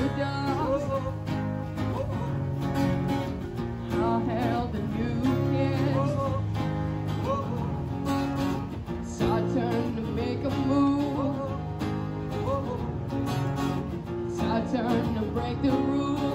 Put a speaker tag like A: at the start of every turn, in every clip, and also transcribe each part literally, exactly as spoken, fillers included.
A: you done? How held and you kissed? It's our turn to make a move. It's our turn to break the rules.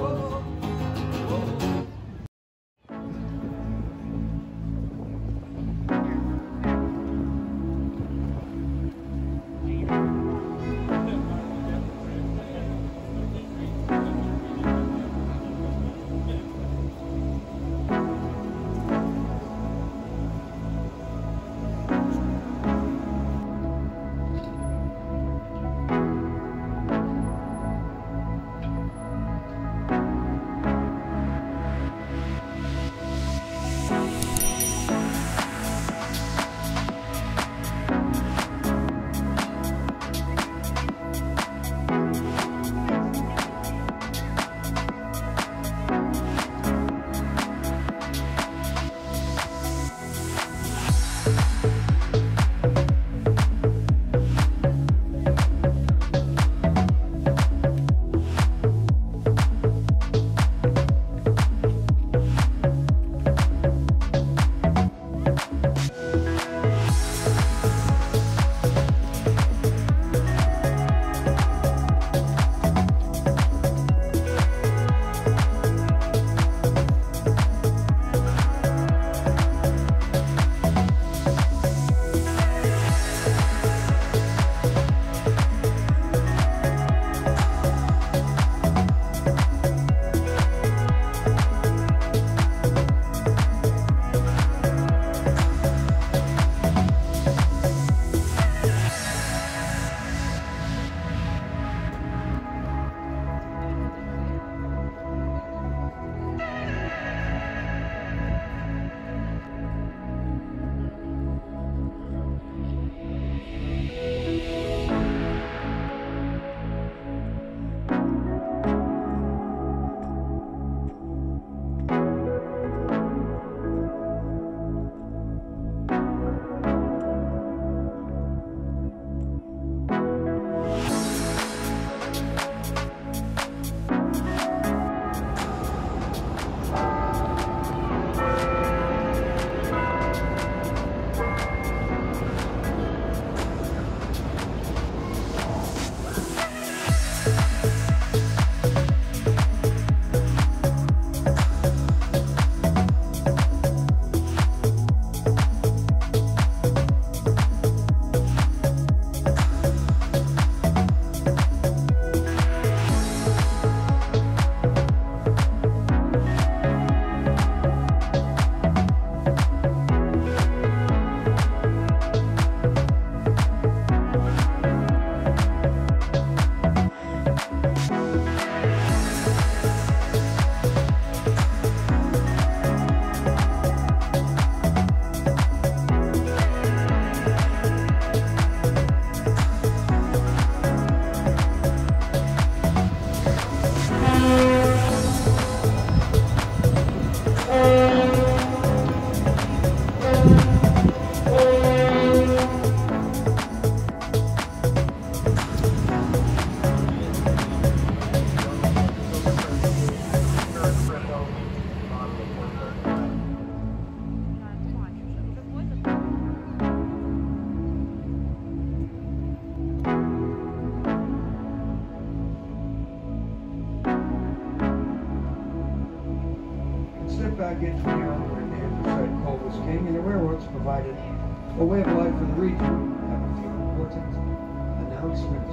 B: back into the area where the Andrew Cole was king, and the railroads provided a way of life for the region. I have a few important announcements.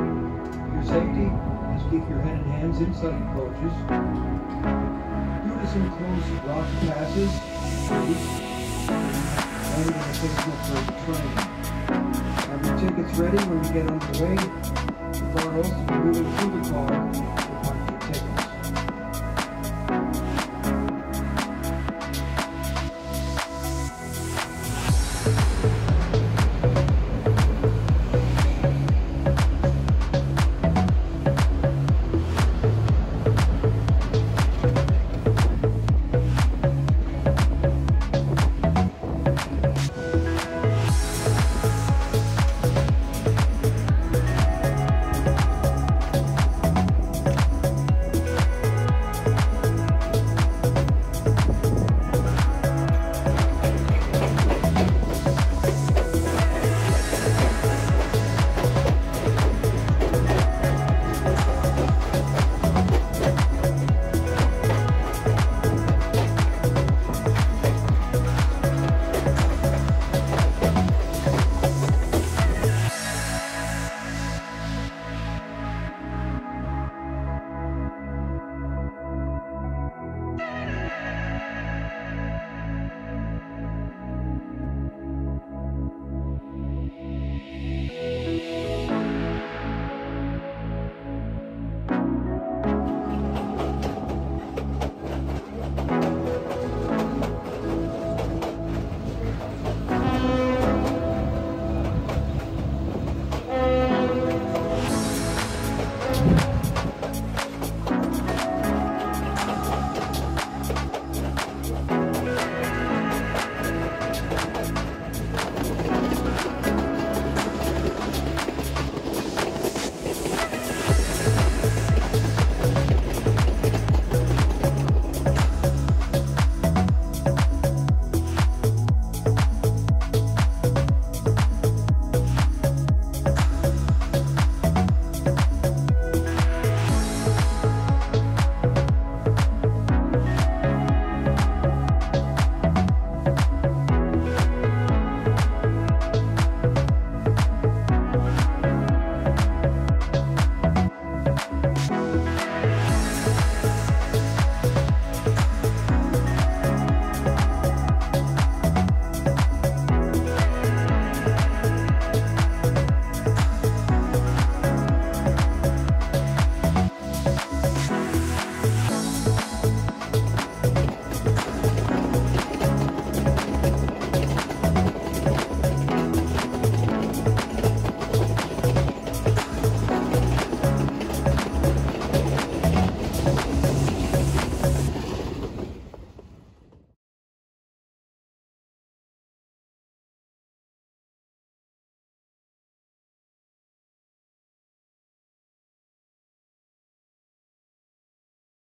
B: For your safety, just keep your head and hands inside the coaches. Due to some close rock passes, please, landing on a physical for train. Have your tickets ready when you get underway. The car host will be moving through the car.